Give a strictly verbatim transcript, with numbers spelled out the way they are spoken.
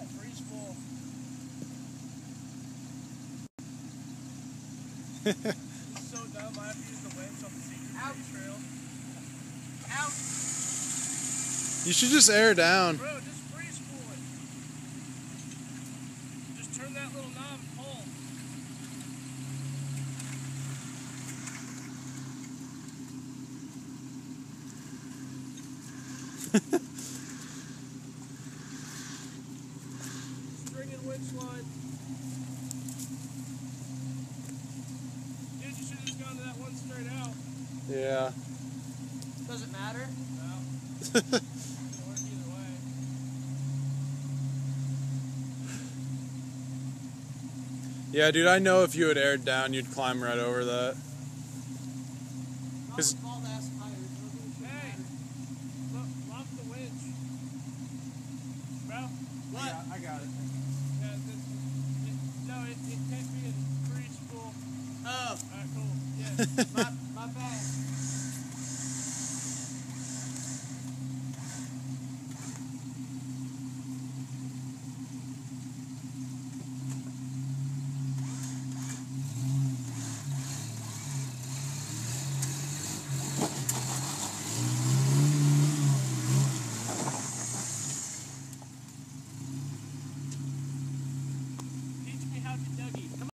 free spool. This is so dumb. I have to use the winch on the secret Out. trail. Out. You should just air down. Bro, just free spool it. Just turn that little knob and pull. String and winch line. Dude, you should have just gone to that one straight out. Yeah. Does it matter? No. It'll work either way. Yeah, dude, I know if you had aired down, you'd climb right over that. Cause Hey, look, lock the winch. Bro? What? Yeah, I got it. Yeah, this, it, no, it, it can't be in free spool. Oh. Alright, cool. Yeah. my, my bad.